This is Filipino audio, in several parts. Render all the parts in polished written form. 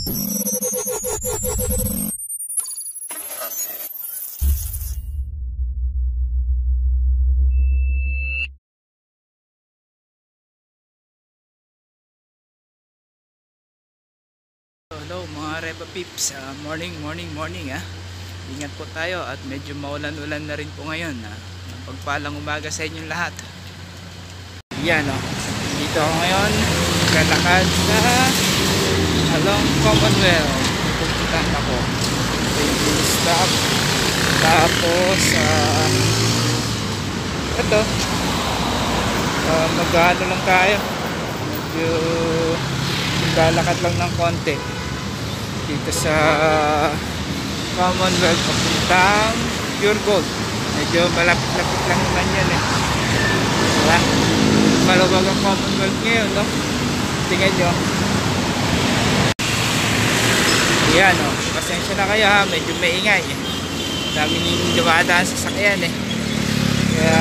Hello mga Repa Pips, morning ingat po tayo at medyo maulan-ulan na rin po ngayon. Pagpalang umaga sa inyong lahat. Yan dito ako ngayon, lalakad sa along Commonwealth. Pupuntahan ako, stop, tapos ito mag-ano lang tayo, medyo lalakad lang ng konti dito sa Commonwealth papuntang Pure Gold. Medyo malapit-lapit lang naman yan diba? Maluwag ang Commonwealth ngayon tingnan nyo yan pasensya na kayo medyo maingay daming dumadaan sa sakyan kaya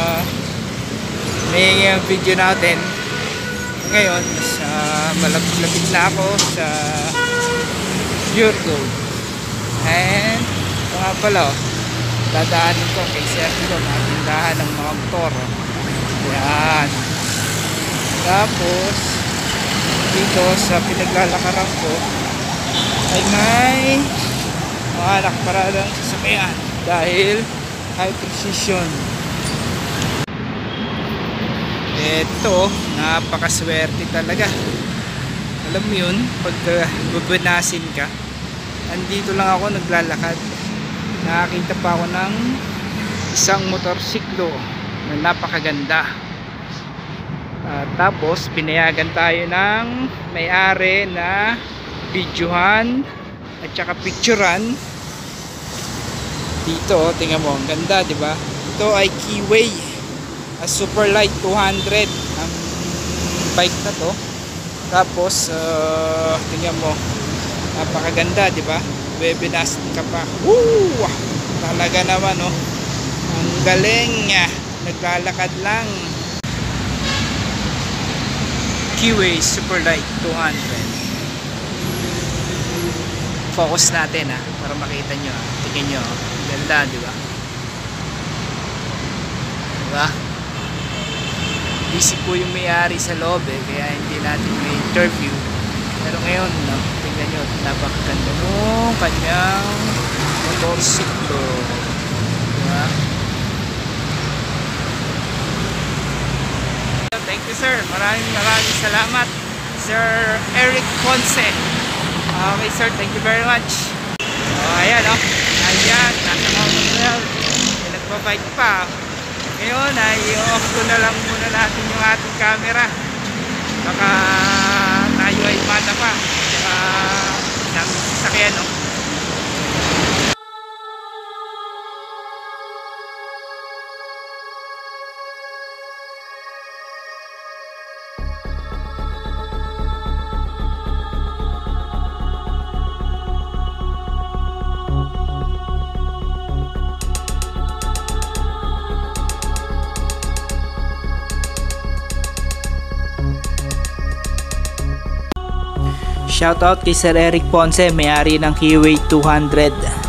maingay ang video natin ngayon. Malapit na ako sa Pure Gold. And ito nga pala dadaanin ko kay Sergio, matindahan ng mga motor. Yan. Tapos dito sa pinaglalakaran ko ay may mga nakaparadang sasakyan dahil high precision. Ito, napakaswerte talaga. Alam mo yun, pag bubanasin ka, andito lang ako naglalakad. Nakakita pa ako ng isang motorsiklo na napakaganda. Tapos, pinayagan tayo ng may-ari na videohan at saka picturean. Dito, tingnan mo, ang ganda, di ba? Ito ay Keyway. Superlight 200 ang bike na to. Tapos tingnan mo, napakaganda, di ba? Webinas ka pa. Woo! Talaga naman ang galing niya. Naglalakad lang. Keyway Superlight 200. Focus natin para makita nyo. Tingnan nyo, ganda, di ba? Diba? Busy po yung may-ari sa loob kaya hindi natin may interview. Pero ngayon, tingnan nyo, napakaganda mo kanyang motorsiklo. Diba? Thank you sir, maraming salamat Sir Eric Ponce. Okay sir, thank you very much. Ayan ayan, nasa Commonwealth, nagbabike pa. Ngayon ay i-off ko na lang muna natin yung ating camera. Baka tayo ay matapa. Saka sakyan Shoutout kay Sir Eric Ponce, may-ari ng Keyway 200.